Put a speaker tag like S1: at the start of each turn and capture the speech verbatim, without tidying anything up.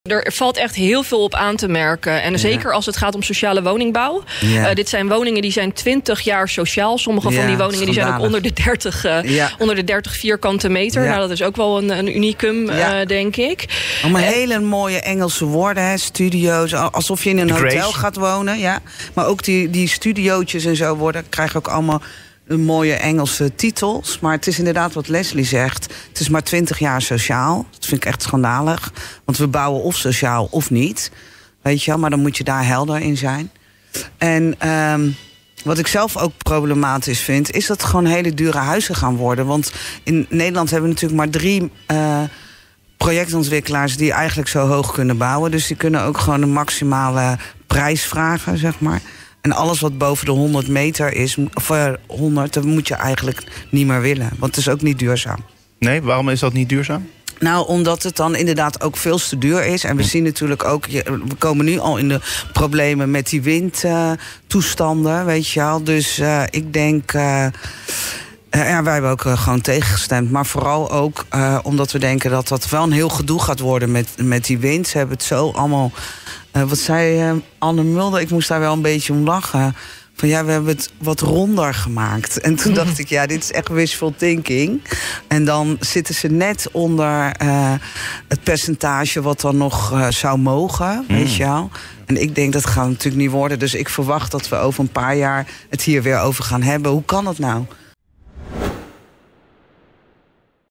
S1: Er valt echt heel veel op aan te merken. En zeker ja. als het gaat om sociale woningbouw. Ja. Uh, dit zijn woningen die zijn twintig jaar sociaal. Sommige ja, van die woningen die zijn ook onder de dertig, uh, ja. onder de dertig vierkante meter. Ja. Nou, dat is ook wel een, een unicum, ja. uh, denk ik.
S2: Allemaal en, hele mooie Engelse woorden, hè? Studio's. Alsof je in een hotel Grace. gaat wonen. Ja. Maar ook die, die studiootjes en zo worden, krijgen ook allemaal mooie Engelse titels. Maar het is inderdaad wat Leslie zegt. Het is maar twintig jaar sociaal. Dat vind ik echt schandalig. Want we bouwen of sociaal of niet. Weet je wel, maar dan moet je daar helder in zijn. En um, wat ik zelf ook problematisch vind, is dat gewoon hele dure huizen gaan worden. Want in Nederland hebben we natuurlijk maar drie uh, projectontwikkelaars die eigenlijk zo hoog kunnen bouwen. Dus die kunnen ook gewoon een maximale prijs vragen, zeg maar. En alles wat boven de honderd meter is, of honderd, dat moet je eigenlijk niet meer willen. Want het is ook niet duurzaam. Nee, waarom is dat niet duurzaam? Nou, omdat het dan inderdaad ook veel te duur is. En we zien natuurlijk ook, we komen nu al in de problemen met die windtoestanden, uh, weet je wel. Dus uh, ik denk, uh, uh, ja, wij hebben ook uh, gewoon tegengestemd. Maar vooral ook uh, omdat we denken dat dat wel een heel gedoe gaat worden met, met die wind. Ze hebben het zo allemaal, uh, wat zei uh, Anne Mulder, ik moest daar wel een beetje om lachen. Van ja, we hebben het wat ronder gemaakt. En toen dacht ik, ja, dit is echt wishful thinking. En dan zitten ze net onder uh, het percentage wat dan nog uh, zou mogen, mm. weet je wel. En ik denk, dat gaat natuurlijk niet worden. Dus ik verwacht dat we over een paar jaar het hier weer over gaan hebben. Hoe kan dat nou?